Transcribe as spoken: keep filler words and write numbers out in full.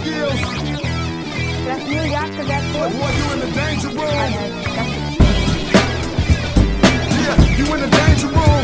skills. That's New York to that Boy, boy. you in the danger room. That's Yeah, you in the danger room.